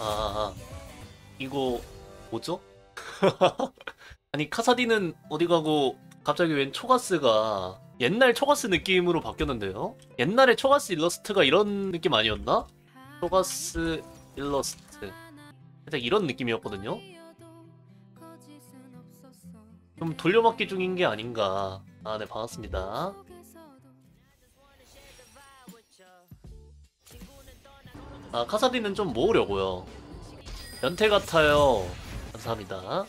아, 이거 뭐죠? 아니 카사딘은 어디 가고 갑자기 웬 초가스가 옛날 초가스 느낌으로 바뀌었는데요? 옛날에 초가스 일러스트가 이런 느낌 아니었나? 초가스 일러스트 살짝 이런 느낌이었거든요? 좀 돌려막기 중인 게 아닌가. 아, 네, 반갑습니다. 아, 카사딘은 좀 모으려고요. 연태 같아요. 감사합니다.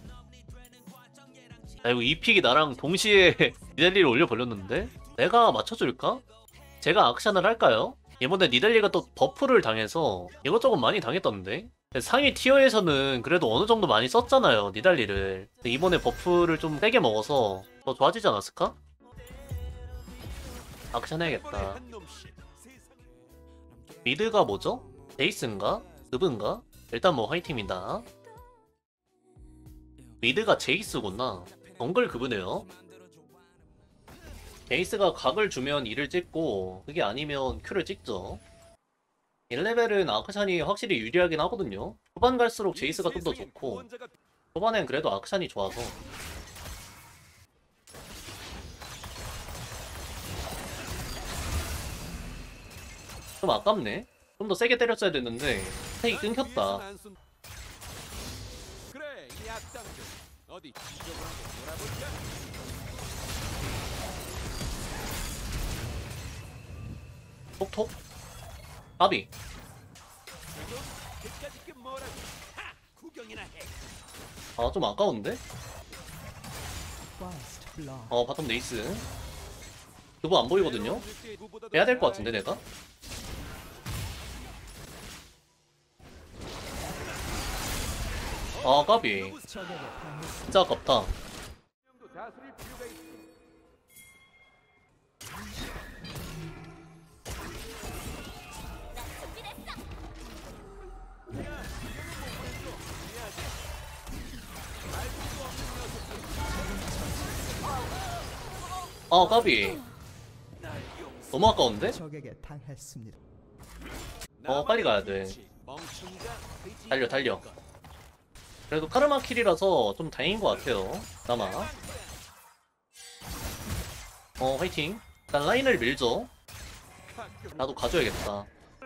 아, 이거 이 픽이 나랑 동시에 니달리를 올려버렸는데? 내가 맞춰줄까? 제가 악션을 할까요? 이번에 니달리가 또 버프를 당해서 이것저것 많이 당했던데? 상위 티어에서는 그래도 어느 정도 많이 썼잖아요, 니달리를. 근데 이번에 버프를 좀 세게 먹어서 더 좋아지지 않았을까? 악션 해야겠다. 미드가 뭐죠? 제이스인가? 그브인가? 일단 뭐 화이팅입니다. 미드가 제이스구나. 정글 그브네요. 제이스가 각을 주면 E를 찍고 그게 아니면 Q를 찍죠. 1레벨은 아크샨이 확실히 유리하긴 하거든요. 후반 갈수록 제이스가 좀 더 좋고 초반엔 그래도 아크샨이 좋아서. 좀 아깝네. 좀 더 세게 때렸어야 됐는데 스택이 끊겼다. 톡톡? 까비. 아, 좀 아까운데? 바텀 네이스. 그거 안 보이거든요? 해야 될 것 같은데, 내가? 아, 까비. 진짜 아깝다. 아, 까비. 너무 아까운데? 빨리 가야 돼. 달려, 달려. 그래도 카르마 킬이라서 좀 다행인 것 같아요. 그나마. 화이팅. 일단 라인을 밀죠. 나도 가져야겠다.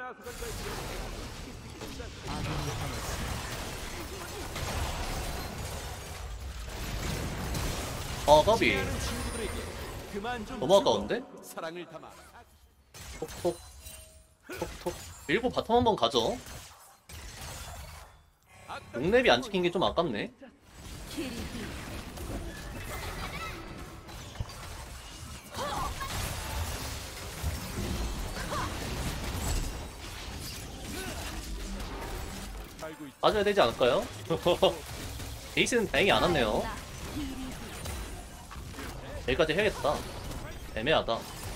까비. 너무 아까운데? 톡톡 톡톡 밀고 바텀 한번 가죠. 6렙이 안 찍힌 게 좀 아깝네. 맞아야 되지 않을까요? 베이스는 다행히 안 왔네요. 여기까지 해야겠다. 애매하다.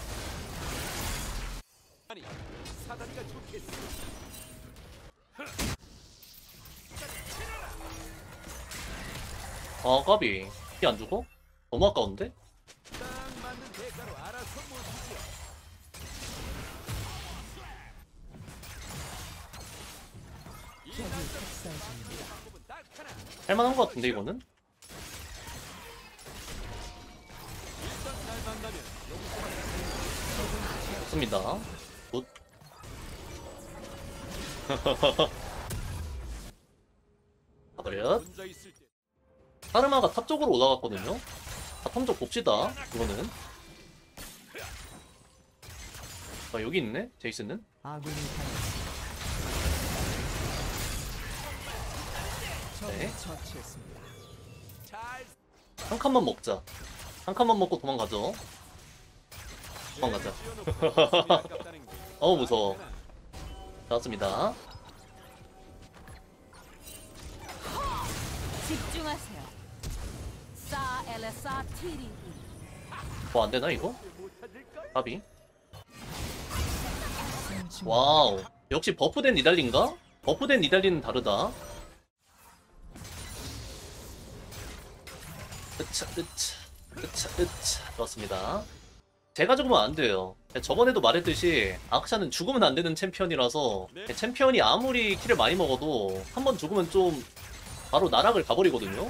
까비. 피 안 주고? 너무 아까운데? 할만한 것 같은데, 이거는? 좋습니다. 굿. 가버려. 카르마가 탑 쪽으로 올라갔거든요? 바텀 쪽 봅시다, 이거는. 여기 있네, 제이슨은. 네. 한 칸만 먹자. 한 칸만 먹고 도망가죠. 도망가자. 어우, 무서워. 나왔습니다. 집중하세요. 안되나 이거? 가비. 와우, 역시 버프된 니달리인가? 버프된 니달리는 다르다. 으차 으차 으차 으차. 좋았습니다. 제가 죽으면 안 돼요. 저번에도 말했듯이 아크샤는 죽으면 안 되는 챔피언이라서 챔피언이 아무리 킬을 많이 먹어도 한 번 죽으면 좀 바로 나락을 가버리거든요.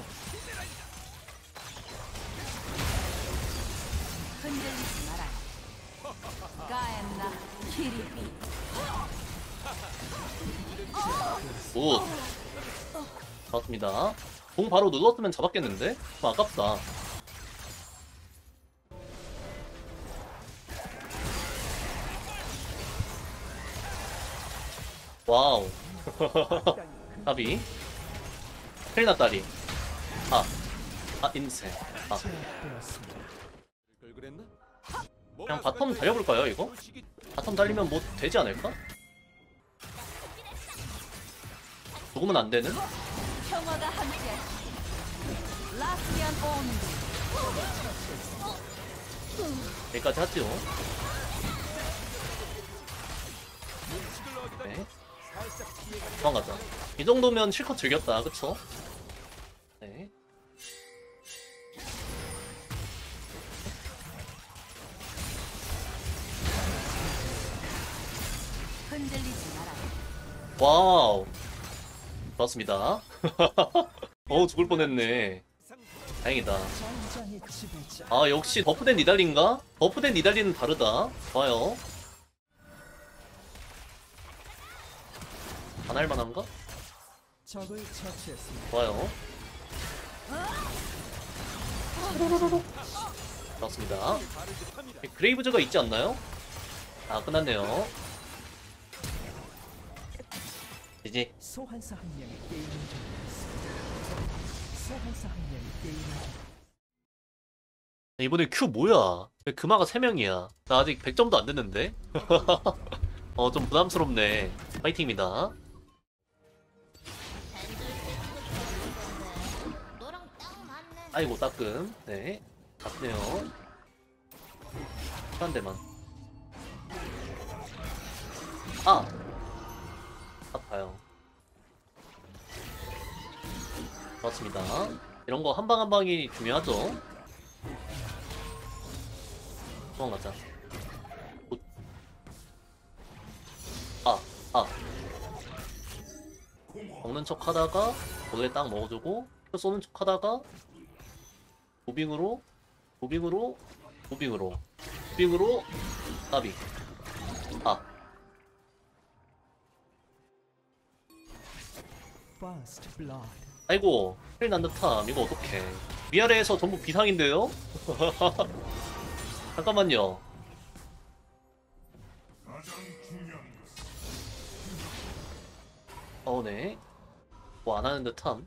흔들리지 마라. 가엔나 키리비. 굿. 좋았습니다. 공 바로 눌렀으면 잡았겠는데? 좀 아깝다. 와우. 까비. 큰일 났다리. 인생. 그냥 바텀 달려볼까요, 이거? 바텀 달리면 뭐 되지 않을까? 죽으면 안 되는? 평화가 함께. 라스리안 온드. 여기까지 하죠. 네. 도망가자. 이 정도면 실컷 즐겼다, 그쵸? 네. 흔들리지 마라. 와우. 좋았습니다. 어우, 죽을 뻔했네. 다행이다. 역시 버프된 니달리인가? 버프된 니달리는 다르다. 좋아요. 안 할만한가? 좋아요. 좋습니다. 그레이브즈가 있지 않나요? 끝났네요. 이제 소환사 한 명이 게임을 종료했습니다. 소환사 한 명이 게임을 이번에 큐 뭐야? 금화가 3명이야. 나 아직 100점도 안 됐는데? 좀 부담스럽네. 파이팅입니다. 아이고, 따끔. 네. 아프네요. 한 대만. 아파요. 좋습니다. 이런 거 한 방 한 방이 중요하죠. 도망가자. 먹는 척 하다가 고개 딱 먹어주고 표 쏘는 척 하다가 무빙으로 까비. First blood. 아이고, 큰일 난 듯함. 이거 어떡해. 위아래에서 전부 비상인데요? 잠깐만요. 네. 뭐 안 하는 듯함.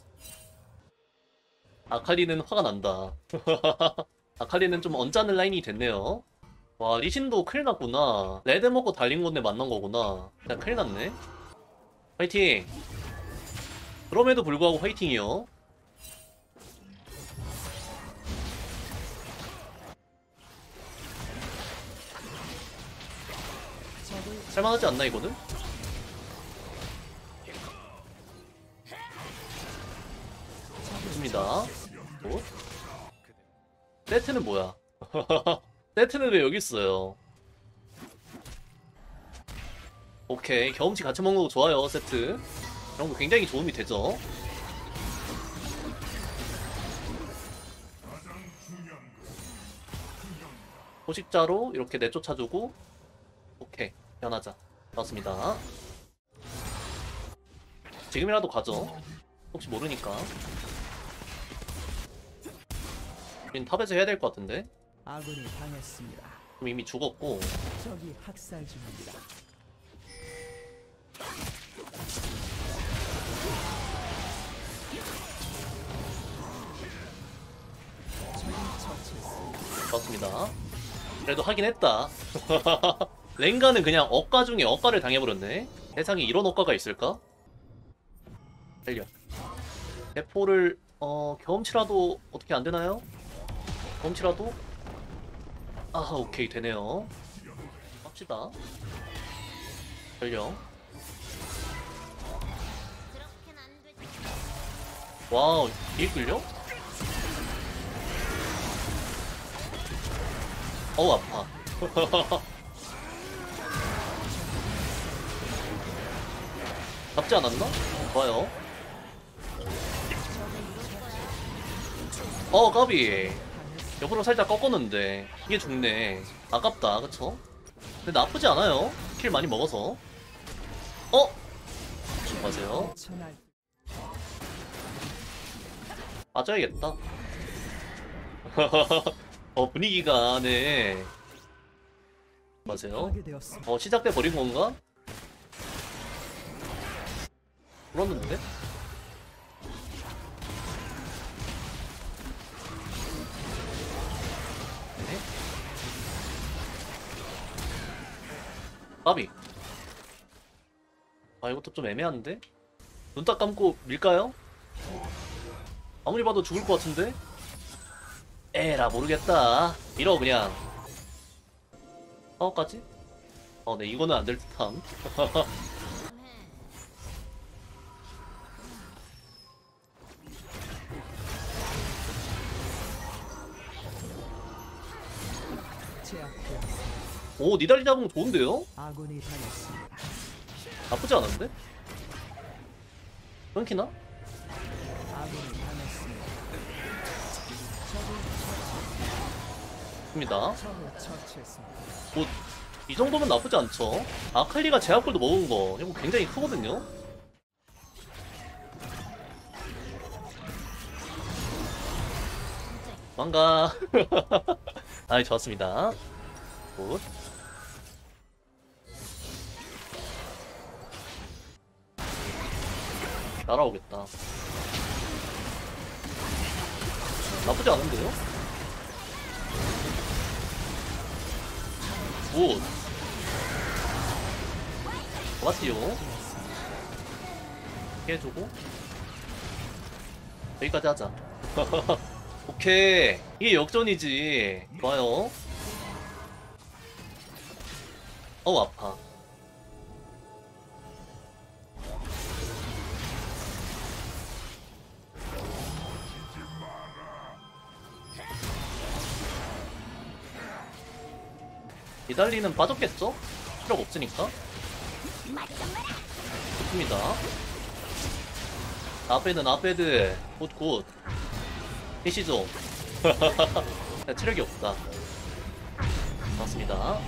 아칼리는 화가 난다. 아칼리는 좀 언짢은 라인이 됐네요. 와, 리신도 큰일 났구나. 레드 먹고 달린 건데 만난 거구나. 진짜 큰일 났네. 화이팅! 그럼에도 불구하고 화이팅이요. 살만하지 않나 이거는? 좋습니다. 세트는 뭐야? 세트는 왜 여기 있어요? 오케이, 경험치 같이 먹는 거 좋아요. 세트 이런 거 굉장히 도움이 되죠. 포식자로 이렇게 내쫓아주고. 오케이, 변하자. 좋습니다. 지금이라도 가죠. 혹시 모르니까. 우린 탑에서 해야 될 것 같은데. 아군이 당했습니다. 그럼 이미 죽었고. 적이 학살 중입니다. 좋습니다. 그래도 하긴 했다. 랭가는 그냥 억가 중에 억가를 당해버렸네. 세상에 이런 억가가 있을까? 달려. 대포를 경험치라도 어떻게 안 되나요? 경험치라도? 오케이, 되네요. 합시다. 달려. 와우, 딜 끌려? 어우, 아파. 잡지 않았나? 좋아요. 까비. 옆으로 살짝 꺾었는데 이게 죽네. 아깝다, 그쵸? 근데 나쁘지 않아요. 킬 많이 먹어서. 조심하세요. 천할 빠져야겠다. 분위기가, 네. 맞아요. 파괴되었습니다. 시작돼 버린 건가? 그렇는데? 네? 까비. 이것도 좀 애매한데? 눈 딱 감고 밀까요? 아무리 봐도 죽을 것 같은데? 에라, 모르겠다. 밀어, 그냥. 파워까지? 네, 이거는 안 될 듯함. 제압되었습니다. 오, 니달리 잡은 거 좋은데요? 아군이 당했습니다. 나쁘지 않은데? 끊기나? 아군이 당했습니다. 입니다. 적을 처치했습니다. 이 정도면 나쁘지 않죠? 아칼리가 제압골도 먹은 거 이거 굉장히 크거든요? 망가. 아이, 좋았습니다. 굿. 날아오겠다. 나쁘지 않은데요? 굿. 고맙지요. 해주고 여기까지 하자. 오케이, 이게 역전이지. 좋아요. 아파. 이달리는 빠졌겠죠? 필요가 없으니까. 좋습니다. 아베드 굿. 해시죠. 체력이 없다. 맞습니다.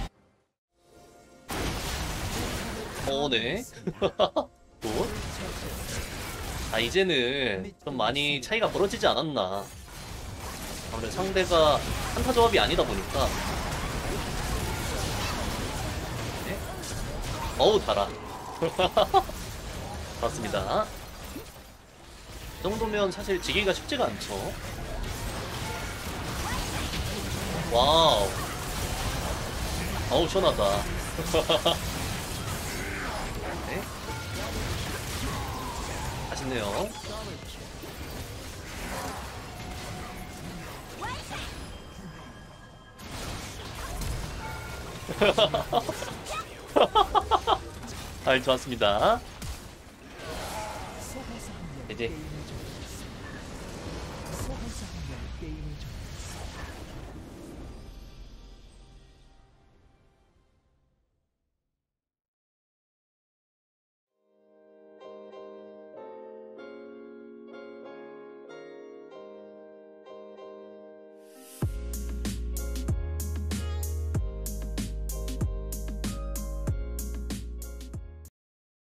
네. 굿. 이제는 좀 많이 차이가 벌어지지 않았나. 아무래도 상대가 한타 조합이 아니다 보니까. 네. 달아. 맞습니다. 이 정도면 사실 지기가 쉽지가 않죠. 와우. 시원하다. 네. 맛있네요. 좋았습니다. 이제